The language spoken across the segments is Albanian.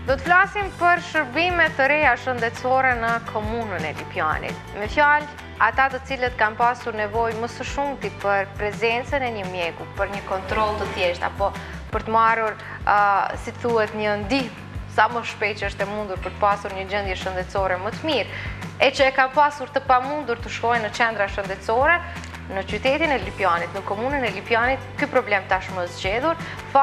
Do të flasim për shërbime të reja shëndetësore në komunën e Lipjanit. Me fjalë, ata të cilët kanë pasur nevojë më së shumti për prezencën e një mjeku, për një kontroll të thjeshtë apo për të marrur, si thuhet, një ndihmë sa më shpejt që është e mundur për të pasur një gjendje shëndetësore më të mirë, e që e ka pasur të pamundur të shkojnë në qendra shëndetësore, në qytetin e Lipjanit, në komunën e Lipjanit, ky problem tashmë është zgjedhur,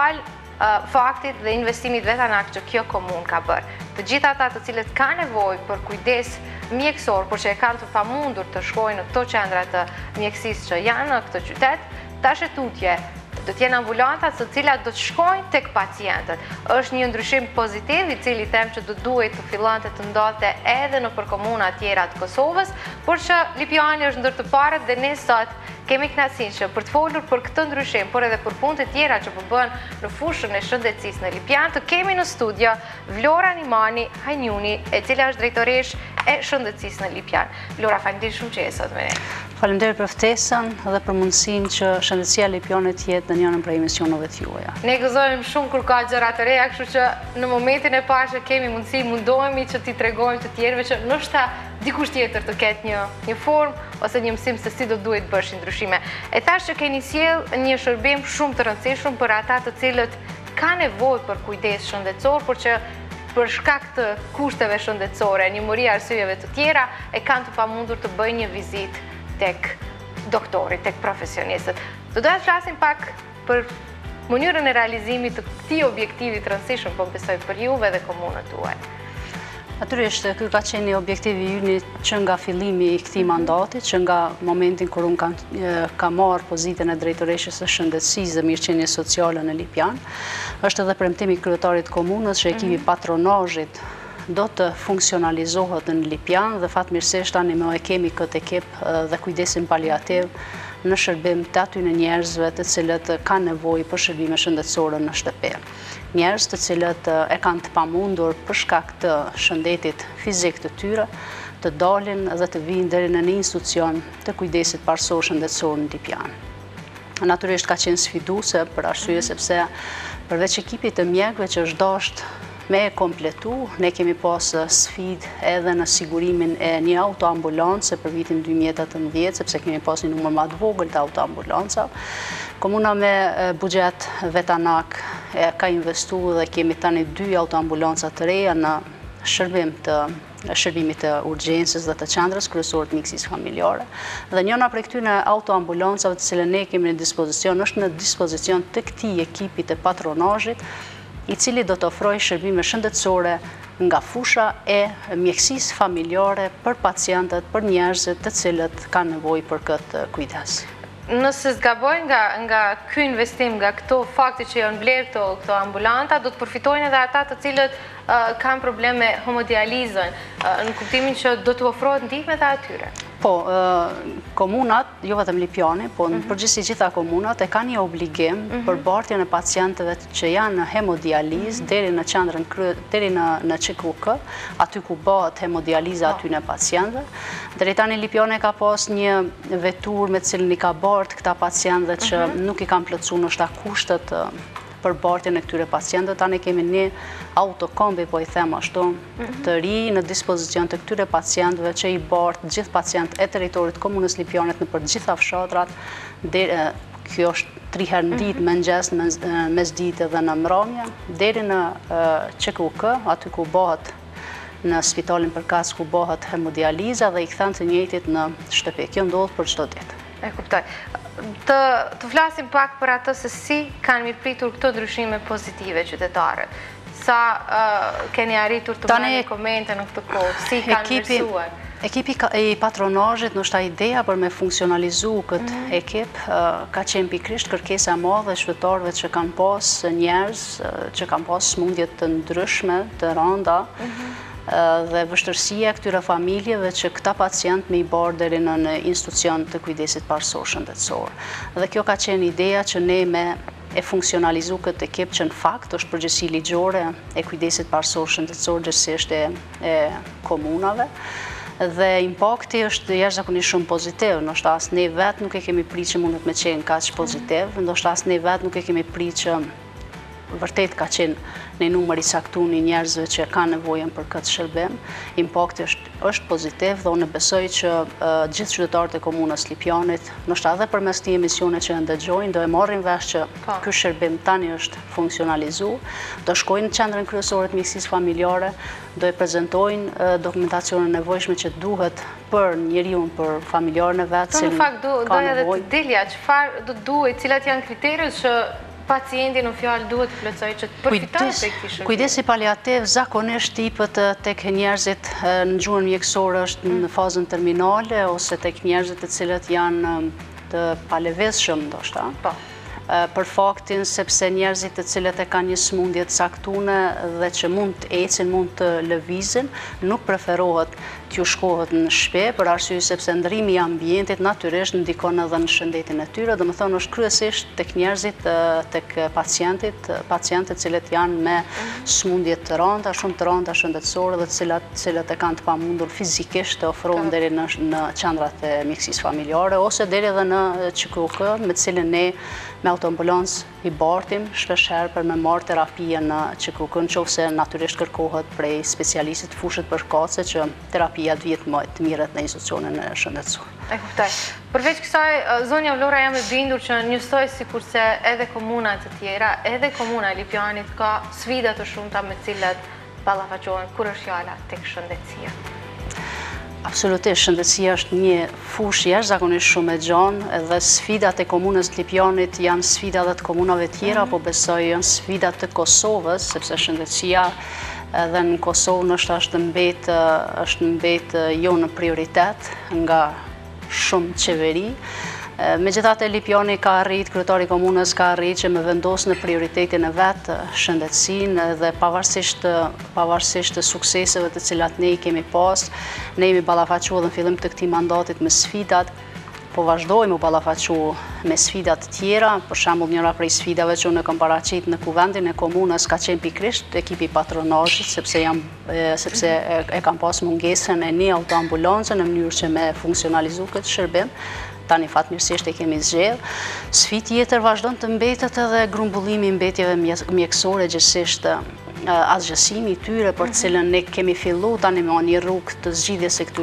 faktit dhe investimit vetanak që kjo komunë ka bërë. Të gjitha ata të cilët ka nevojë për kujdes mjekësor, por që e kanë të pamundur të shkojnë në këto qendra të mjekësisë që janë në këtë qytet, tash e tutje do të jenë ambulantat të cilat do të shkojnë tek pacientët. Është një ndryshim pozitiv i cili them që do duhet të fillonte të ndodhte edhe nëpër komuna tjera të Kosovës, por që Lipjani është ndër të parët dhe ne sot kemi kënaqësinë që për të folur për këtë ndryshim, por edhe për punët e tjera që po bëhen në fushën e shëndetësisë në Lipjan, të kemi në studio Vlora Nimani Hajnjuni, e cila është drejtoresh e shëndetësisë në Lipjan. Vlora, faleminderit shumë që je sot me ne. Faleminderit për ftesën dhe për mundësinë që shëndetësia e Lipjanit jetë në njërin prej emisioneve të juaja. Ne gëzojmë shumë kur ka gjëra të reja, kështu që në momentin e parë që kemi mundësi, mundohemi që t'i tregojmë të tjerëve që ndoshta dikush tjetër të ketë një formë ose një mësim se si do duhet bësh ndryshime. E thash që keni sjell një shërbim shumë të rëndësishëm për ata të cilët ka nevojë për kujdes shëndetësor, por që për shkak të kushteve shëndetësore, një arsyeve të tjera, e kanë të pamundur të bëjnë një vizitë tek doktorit, tek profesionistët. Do të flasim pak për mënyrën e realizimit të këtij objektivi të rëndësishëm, po besoj për juve dhe komunën tuaj. Natyrisht, ky ka qenë objektivi ynë që nga fillimi i këtij mandati, që nga momentin kur unë kam marrë pozitën e drejtoreshës së shëndetësisë dhe mirëqenies sociale në Lipjan. Është edhe premtimi i kryetarit të komunës që ekipi patronazhit do të funksionalizohet në Lipjan dhe fatmirësisht tani më e kemi këtë ekip dhe kujdesin paliativ në shërbim të atyre njerëzve të cilët kanë nevojë për shërbime shëndetësore në shtëpi. Njerëz të cilët e kanë të pamundur për shkak të shëndetit fizik të tyre të dalin dhe të vinë deri në një institucion të kujdesit parësor shëndetësor në Lipjan. Natyrisht ka qenë sfiduese për arsye sepse përveç ekipit të mjekëve që është dashur me e kompletu, ne kemi pas sfidë edhe në sigurimin e një autoambulance për vitin 2018, sepse kemi pas një numër më të vogël të autoambulancave. Komuna me buxhet vetanak ka investuar dhe kemi tani 2 autoambulanca të reja në shërbimit të urgjencës dhe të qendrës kryesore të mjekësisë familjare. Dhe njëra prej këtyre autoambulancave të cilën ne kemi në dispozicion është në dispozicion të këtij ekipi të patronazhit, i cili do të ofrojë shërbime shëndetësore nga fusha e mjekësisë familjare për pacientët, për njerëzit të cilët kanë nevojë për këtë kujdes. Nëse zgaboj nga ky investim, nga këto fakti që janë blerë këto ambulanta, do të përfitojnë edhe ata të cilët kanë probleme hemodializën, në kuptimin që do të ofrohet ndihmë edhe atyre. Po, komunat, jo vetëm Lipjani, po në përgjithësi gjitha komunat e kanë një obligim për bartjen e pacientëve që janë në hemodializë deri në qendrën deri në QKK, aty ku bëhet hemodializa aty në pacientëve. Deri tani Lipjani ka pas një vetur me cilën i ka bart këta pacientëve që nuk i kanë plotësuar ndoshta kushtet për bartjen e këtyre pacientëve. Tani kemi një autokombi, po i them ashtu, të ri në dispozicion të këtyre pacientëve që i bart gjithë pacientë e territorit të komunës Lipjanit në për gjitha fshatrat. Kjo është 3 herë në ditë, mëngjes, mesditë dhe në mbrëmje, deri në QKK, aty ku bëhet në spitalin përkatës ku bëhet hemodializa dhe i kthen të njëjtit në shtëpi. Kjo ndodh për çdo ditë. E kuptoj. Të flasim pak për atë se si kanë mirëpritur këto ndryshime pozitive qytetarët. Sa keni arritur të marrni komente në këtë kohë, si kanë vlerësuar? Ekipi i patronazhit, ndoshta ideja për me funksionalizu këtë ekip ka qenë pikërisht kërkesa e madhe e qytetarëve që kanë pas njerëz që kanë pas smundje të ndryshme, të rënda, dhe vështërsia këtyre familjeve që këta pacient me i barë deri në institucion të kujdesit parësor shëndetësor. Dhe kjo ka qenë ideja që ne me e funksionalizu këtë ekip që në fakt është përgjegjësi ligjore e kujdesit parësor shëndetësor gjithësisht e komunave. Dhe impakti është jashtëzakonisht shumë pozitiv, ndoshta as ne vetë nuk e kemi pritë që mundet me qenë kaq pozitiv, ndoshta as ne vetë nuk e kemi pritë që vërtet ka qenë në numër i caktuar i njerëzve që kanë nevojën për këtë shërbim. Impakti është pozitiv dhe unë besoj që gjithë qytetarët e komunës Lipjanit, ndoshta edhe përmes këtij emisione që ndëgjojnë, do e marrin vesh që ky shërbim tani është funksionalizuar, do shkojnë në qendrën kryesore të mjekësisë familjare, do e prezantojnë dokumentacionin e nevojshme që duhet për njeriu, për familjarën e vet, në fakt doja edhe të dilja çfarë do duhet, cilat janë kriteret që pacienti në fjalë duhet të plotësojë që të përfitojë prej këtij shërbimi. Kujdesi paliativ zakonisht tipet tek njerëzit në gjuhën mjekësore është në fazën terminale ose tek njerëzit të cilët janë të palevizshëm ndoshta. Për faktin sepse njerëzit të cilët e kanë një sëmundje të caktune dhe që mund të ecin, mund të lëvizin, nuk preferohet t'ju shkohet në shtëpi për arsye sepse ndrimi i ambientit natyrisht ndikon edhe në shëndetin e tyre, domethënë është kryesisht tek njerëzit, tek pacientët cilët janë me sëmundje të rënda, shumë të rënda shëndetësore dhe të cilët e kanë të pamundur fizikisht të ofrohen deri në qendrat e mjekësisë familjare ose deri edhe në QKK, me të cilën ne me autoambulancë i bartim shpeshherë për me marrë terapia në QKK, nëse natyrisht kërkohet prej specialistit fushët përkatëse që terapia të vihet më të mirët në institucionin e shëndetësor. E kuptoj. Përveç kësaj, zonja Vlora, jam e bindur që njësoj sikurse edhe komuna të tjera, edhe komuna e Lipjanit ka sfida të shumta me të cilat ballafaqohen kur është fjala tek shëndetësia. Absolutisht, shëndetësia është një fushë jashtëzakonisht shumë e gjanë, edhe sfidat e komunës Lipjanit janë sfida dhe të komunave tjera, po besoj janë sfida të Kosovës, sepse shëndetësia edhe në Kosovë është mbet jo në prioritet nga shumë qeveri. Megjithatë Lipjani ka arrit, kryetari i komunës ka arrit që me vendos në prioritetin e vet shëndetësinë dhe pavarësisht të sukseseve të cilat ne i kemi pas, ne jemi ballafaqur në fillim të këtij mandatit me sfidat, po vazhdojmë u ballafaqu me sfidat të tjera. Për shembull, njëra prej sfidave që unë kam paraqit në kuvendin e komunës ka qenë pikërisht ekipi patronazhit, sepse e kam pas mungesën e një autoambulancë në mënyrë që me funksionalizu këtë shërbim. Tani fatmirësisht e kemi zgjedhur. Sfidë tjetër vazhdon të mbetet edhe grumbullimi i mbetjeve mjekësore, gjithsesi asgjësimi i tyre për të cilën ne kemi filluar tani me një rrugë të zgjidhjes së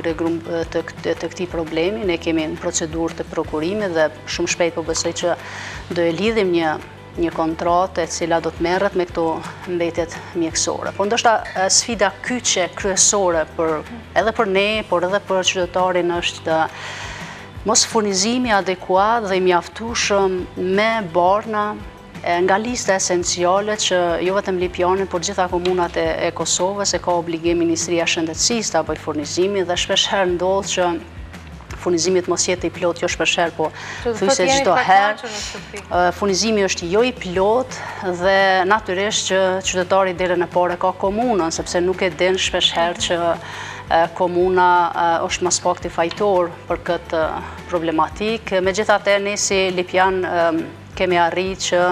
këtij problemi. Ne kemi në procedurë të prokurimit dhe shumë shpejt po besoj që do e lidhim një kontratë e cila do të merret me këto mbetjet mjekësore. Po ndoshta sfida kyçe kryesore edhe për ne, por edhe për qytetarin është mos furnizimi adekuat dhe i mjaftueshëm me barna nga lista esenciale që jo vetëm Lipjani, por gjitha komunat e Kosovës e ka obligim Ministria e Shëndetësisë të apoj furnizimi dhe shpeshherë ndodh që furnizimi mos jetë i plot, jo shpeshherë, po thjesht çdo herë furnizimi është jo i plot dhe natyrisht që qytetari deri në parë ka komunën, sepse nuk e din shpeshherë që komuna është mas pakti fajtor për këtë problematik. Megjithatë, ne si Lipjan kemi arrit që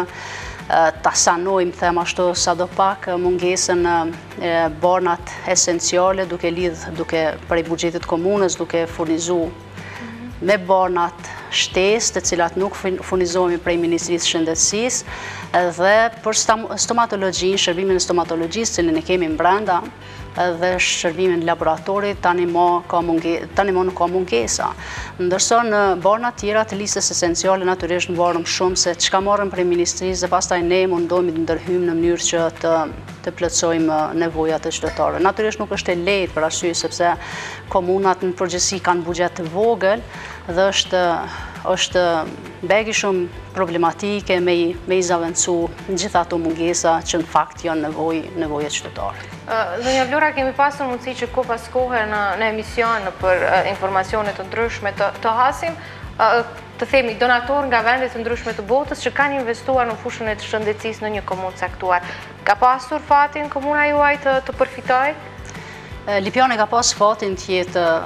ta sanojmë, them ashtu, sadopak mungesën e barnat esenciale duke prej buxhetit komunës duke furnizu me barnat shtesë, të cilat nuk furnizohemi prej Ministrisë së Shëndetësisë, dhe për stomatologjinë, shërbimin e stomatologjisë, cilin e kemi brenda, dhe shërbimin laboratorit tani më nuk ka mungesa. Ndërsa në barna tjera të listës esenciale natyrisht mbarëm shumë se çka marrëm prej Ministrisë dhe pastaj ne mundohemi të ndërhyjmë në mënyrë që të plotësojmë nevojat e qytetarëve. Natyrisht nuk është e lehtë për arsye sepse komunat në përgjithësi kanë buxhet të vogël dhe është begi shumë problematike me i zaventsu gjitha ato mungesa që në fakt janë nevojë qytetare. Zonja Vlora, kemi pasur mundësi që ko pas kohe në emision për informacionet të ndryshme të hasim, të themi donator nga vendet të ndryshme të botës që kanë investuar në fushën e të shëndetësisë në një komunë caktuar. Ka pasur fatin komuna juaj të përfitojë? Lipjani ka pas fatin të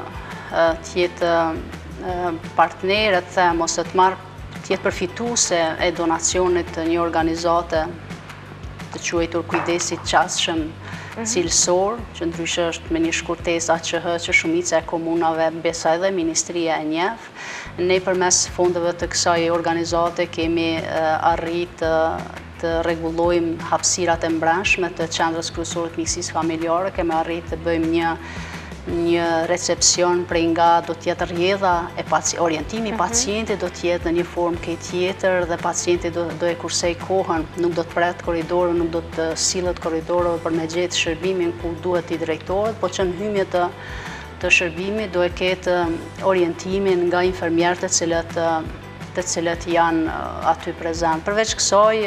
jetë partnerët, them, ose të jetë përfituese e donacionit të një organizate të quajtur Kujdesit Qasshëm Cilësor, që ndryshe është me një shkurtesa që shumica e komunave besa edhe Ministria e njeh. Ne përmes fondeve të kësaj organizate kemi arrit të rregullojmë hapësirat e mbrëmshme të qendrës kryesore të mjekësisë familjare, kemi arritur të bëjmë një recepcion prej nga do tjetë rjedha e orientimi pacientit do tjetë në një formë ke tjetër dhe pacientit do e kursej kohën, nuk do të pret koridorë, nuk do të sillet koridorë për me gjetë shërbimin ku duhet i drejtohet, po që në hymje të shërbimit do e ketë orientimin nga infermierët të cilët janë aty prezent. Përveç kësaj,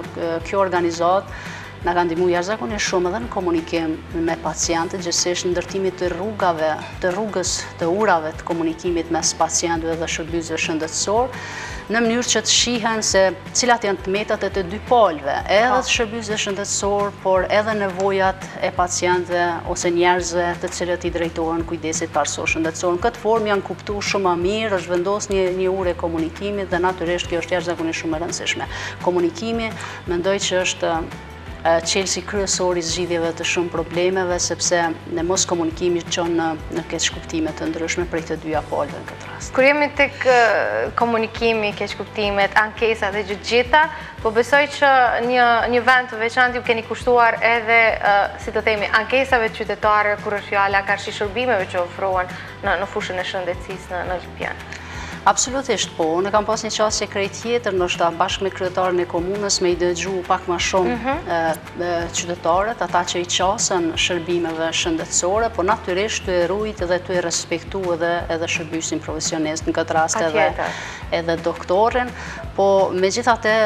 kjo organizat na ka ndihmuar jashtëzakonisht shumë edhe në komunikim me pacientët, gjithsesi në ndërtimit të rrugave, të rrugës të urave të komunikimit mes pacientëve dhe shërbimeve shëndetësor, në mënyrë që të shihen se cilat janë tmetat e të dy palëve, edhe të shërbimeve shëndetësor, por edhe nevojat e pacientëve ose njerëzve të cilët i drejtohen kujdesit parësor shëndetësor. Në këtë formë janë kuptuar shumë më mirë, është vendosur një urë e komunikimit dhe natyrisht kjo është jashtëzakonisht shumë e rëndësishme. Komunikimi mendoj që është çelësi kryesor i zgjidhjeve të shumë problemeve, sepse në mos komunikimi çon në keqkuptime të ndryshme prej të dyja palëve në këtë rast. Kur jemi tek komunikimi, keqkuptimet, ankesat dhe gjitha, po besoj që një vend të veçantë ju keni kushtuar edhe, si të themi, ankesave qytetare kur është fjala karshi shërbimeve që ofrohen në fushën e shëndetësisë në Lipjan. Absolutisht po, unë kam pas një qasje krejt tjetër, ndoshta bashkë me kryetarën e komunës me i dëgju pak më shumë qytetarët, ata që i qasën shërbimeve shëndetësore, po natyrisht të e rujt dhe të e respektu edhe shërbysin profesionist, në këtë rast edhe doktorin, po me gjithate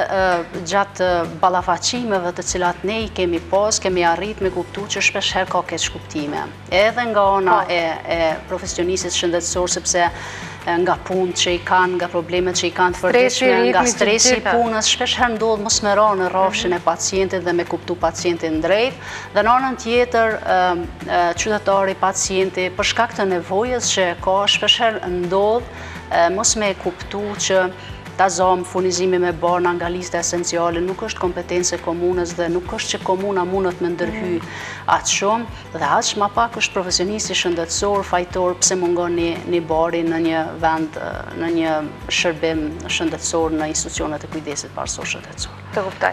gjatë balafaqimeve të cilat ne i kemi pas, kemi arrit me kuptu që shpesh herë ka keqkuptime. Edhe nga ana e profesionistit shëndetësor, sepse nga punë që i kanë, nga problemet që i kanë të përditshme, nga stresi i punës, shpesh herë ndodh mos me ra në rrafshin e pacientit dhe me kuptu pacientin drejt, dhe në anën tjetër qytetari, pacienti, për shkak të nevojës që ka, shpesh herë ndodh mos me kuptu që ta zomë furnizimi me barna nga lista esenciale nuk është kompetencë e komunës dhe nuk është që komuna mundet me ndërhy atë shumë dhe aq ma pak është profesionisti shëndetësor, fajtor, pse mungon një bari në një vend, në një shërbim shëndetësor në institucionet e kujdesit parësor shëndetësor. Të kuptoj.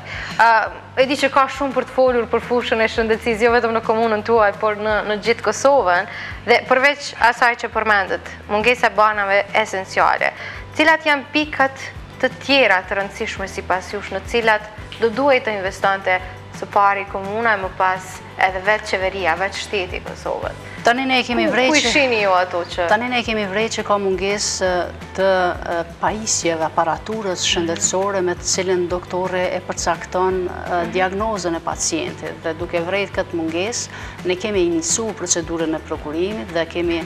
E di që ka shumë për të folur për fushën e shëndetësisë, jo vetëm në komunën tuaj, por në gjithë Kosovën, dhe përveç asaj që përmendet, mungesa e banave esenciale, cilat janë pikat të tjera të rëndësishme sipas jush, në cilat do duhet të investonte së pari komuna e më pas edhe vetë qeveria, vetë shteti i Kosovës. Tani ne kemi vrejtë Ku i shihni ju ato që? Tani ne kemi vrejtë që ka mungesë të pajisjeve, aparaturës shëndetësore me të cilën doktore e përcakton diagnozën e pacientit. Dhe duke vrejtë këtë mungesë, ne kemi inicu procedurën e prokurimit dhe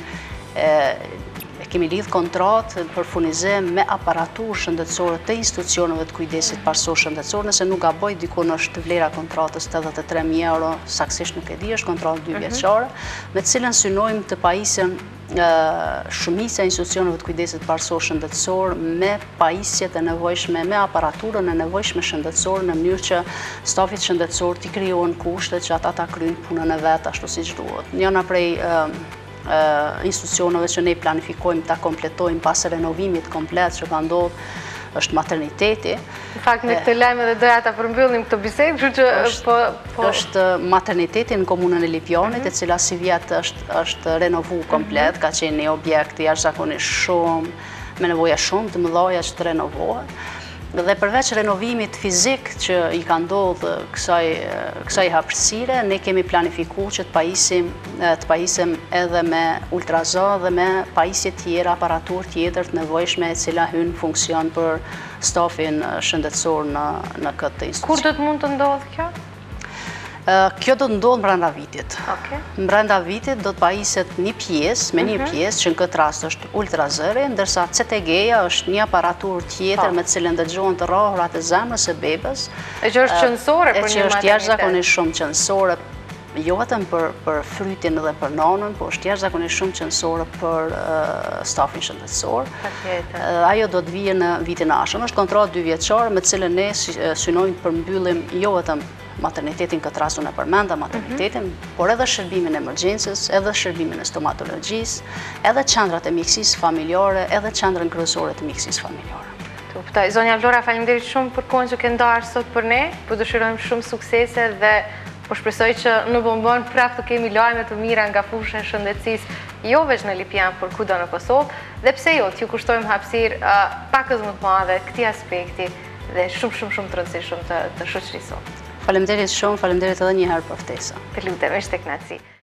kemi lidh kontratë për furnizim me aparaturë shëndetësore të institucioneve të kujdesit parësor shëndetësor, nëse nuk gaboj, dikun është vlera kontratës 83.000 euro, saksisht nuk e di, është kontratë 2 vjeçare, me cilën synojmë të pajisjen shumica e institucioneve të kujdesit parësor shëndetësor me pajisjet e nevojshme, me aparaturën e nevojshme shëndetësor, në mënyrë që stafit shëndetësor t'i krijohen kushtet që ata ta kryjnë punën e vetë ashtu siç duhet. Njëna prej institucioneve që ne planifikojmë ta kompletojmë pas renovimit komplet që ka ndodhur është materniteti. Në fakt me këtë lajm edhe doja ta përmbyllim këtë bisedë, kështu që është materniteti në komunën e Lipjanit, e cila si vjet është renovuar komplet, ka qenë një objekt jashtëzakonisht shumë me nevoja shumë të mëdha që të renovohet. Dhe përveç renovimit fizik që i ka ndodhur kësaj hapësire, ne kemi planifikuar që të pajisim edhe me ultrazo dhe me pajisje tjera, aparaturë tjetër të nevojshme e cila hyn funksion për stafin shëndetësor në këtë institucion. Kur do të mund të ndodhë kjo? Kjo do të ndodhë brenda vitit. Brenda vitit do të pajiset një pjesë, me një pjesë, që në këtë rast është ultrazëri, ndërsa CTG-ja është një aparaturë tjetër me cilën dëgjohen të rrohurat e zemrës së bebës. E që është qëndësore për një maternitet. E që është jashtëzakonisht shumë qëndësore, jo vetëm për frytin dhe për nanën, po është jashtëzakonisht shumë qëndësore për stafin shëndetësor. Ajo do të vijë në vitin e ardhshëm. Është kontratë 2 vjeçare me cilën ne synojmë të përmbyllim jo vetëm maternitetin, këtë rast unë e përmenda maternitetin, por edhe shërbimin e emergjencës, edhe shërbimin e stomatologjisë, edhe qendrat e mjekësisë familjare, edhe qendrën kryesore të mjekësisë familjare. Kuptoj. Zonja Vlora, faleminderit shumë për kohën që ke ndarë sot për ne, po dëshirojmë shumë suksese dhe po shpresoj që në Bombon prapë të kemi lajme të mira nga fusha e shëndetësisë, jo veç në Lipjan, por kudo në Kosovë, dhe pse jo, t'ju kushtojmë hapësirë pakës më të madhe këtij aspekti dhe shumë të rëndësishëm të shoqërisë. Faleminderit shumë, faleminderit edhe një herë për ftesën. Të lutem, është tek kënaqësi.